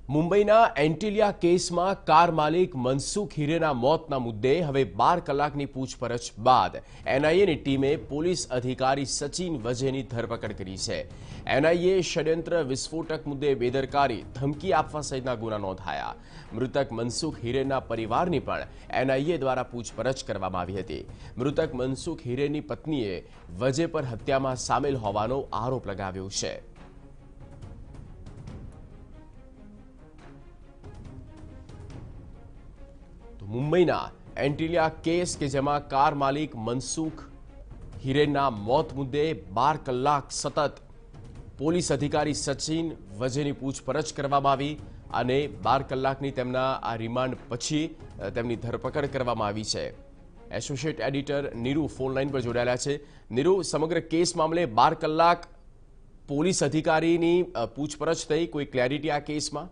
મુંબઈના એન્ટિલિયા કેસમાં કાર માલિક મનસુખ હિરેના મોતના મુદ્દે હવે 12 કલાકની પૂછપરછ બાદ એનઆઈએની ટીમે પોલીસ અધિકારી સચિન વજેની ધરપકડ કરી છે। એનઆઈએ ષડયંત્ર વિસ્ફોટક મુદ્દે બેદરકારી, ધમકી આપવા સહિતના ગુના નોંધાયા। મૃતક મનસુખ હિરેના પરિવારની પણ એનઆઈએ દ્વારા પૂછપરછ કરવામાં આવી હતી। મૃતક મનસુખ હિરેની પત્નીએ વજે પર હત્યામાં સામેલ હોવાનો આરોપ લગાવ્યો છે। મુંબઈના એન્ટિલિયા કેસ કે જેમાં કાર માલિક મનસુખ હિરેનના મોત મુદ્દે 12 કલાક સતત પોલીસ અધિકારી સચિન વજેની પૂછપરછ કરવામાં આવી અને 12 કલાકની તેમના આ રિમાન્ડ પછી તેમની ધરપકડ કરવામાં આવી છે। Associate editor Neeru phone line પર જોડાયેલા છે। નીરુ, સમગ્ર કેસ મામલે 12 કલાક પોલીસ અધિકારીની પૂછપરછ થઈ, કોઈ ક્લેરિટી આ કેસમાં?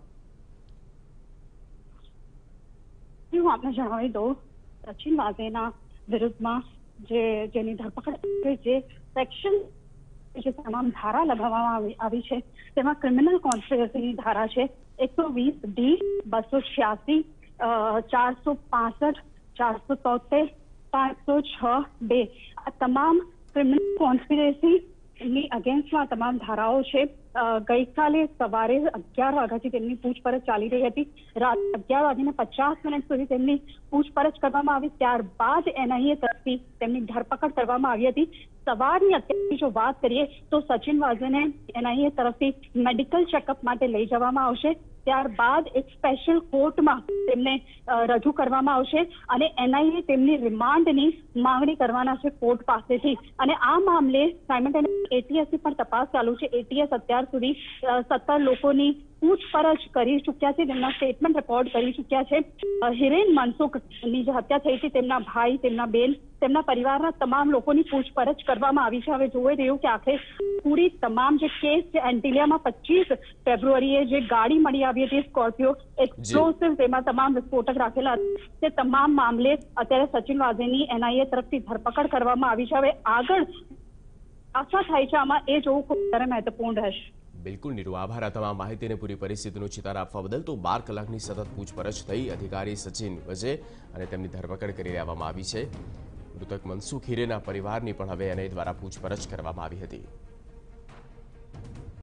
હું આપને જણાવી દઉં, સચિન વાઝેના વિરુદ્ધમાં જેની ધરપકડ થઈ છે, સેક્શન જે તમામ ધારા લગાવવામાં આવી છે તેમાં ક્રિમિનલ કોન્સ્પિરસીની ધારા છે 120D, 286, 465, 473, 506(2) આ તમામ ક્રિમિનલ કોન્સ્પિરસી ની અગેન્સ્ટમાં તમામ ધારાઓ છે। ગઈકાલે સવારે 11 વાગ્યાથી તેમની પૂછપરછ ચાલી રહી હતી। રાત 11:50 સુધી તેમની પૂછપરછ કરવામાં આવી। ત્યારબાદ એનઆઈએ તરફથી તેમની ધરપકડ કરવામાં આવી હતી। સવારની અત્યારની જો વાત કરીએ તો સચિન વાઝેને એનઆઈએ તરફથી મેડિકલ ચેકઅપ માટે લઈ જવામાં આવશે। ત્યારબાદ એક સ્પેશિયલ કોર્ટમાં તેમને રજૂ કરવામાં આવશે અને એનઆઈએ તેમની રિમાન્ડની માંગણી કરવાના છે કોર્ટ પાસેથી। અને આ મામલે સાયમલ્ટેનિયસ એટીએસની પણ તપાસ ચાલુ છે। એટીએસ અત્યાર સુધી 17 લોકોની પૂછપરછ કરી ચૂક્યા છે, તેમના સ્ટેટમેન્ટ રેકોર્ડ કરી ચૂક્યા છે। હિરેન મનસુખની જે હત્યા થઈ હતી, તેમના ભાઈ, તેમના બેન, તેમના પરિવારના તમામ લોકોની પૂછપરછ કરવામાં આવી છે। હવે જોઈ રહ્યું કે આખરે પૂરી તમામ જે કેસ છે, એન્ટિલિયામાં 25 ફેબ્રુઆરીએ જે ગાડી મળી આવી હતી સ્કોર્પિયો એક્સપ્લોસિવ, તેમાં તમામ વિસ્ફોટક રાખેલા તે તમામ મામલે અત્યારે સચિન વાઝેની એનઆઈએ તરફથી ધરપકડ કરવામાં આવી છે। હવે આગળ આશા થાય છે આમાં એ જોવું ખૂબ વધારે મહત્વપૂર્ણ રહેશે। બિલકુલ નીરુ, આભાર આ તમામ માહિતી અને પૂરી પરિસ્થિતિનો ચિતાર આપવા બદલ। તો 12 કલાકની સતત પૂછપરછ થઈ અધિકારી સચિન વજે અને તેમની ધરપકડ કરી લેવામાં આવી છે। મૃતક મનસુખ હિરેના પરિવારની પણ હવે એનઆઈ દ્વારા પૂછપરછ કરવામાં આવી હતી।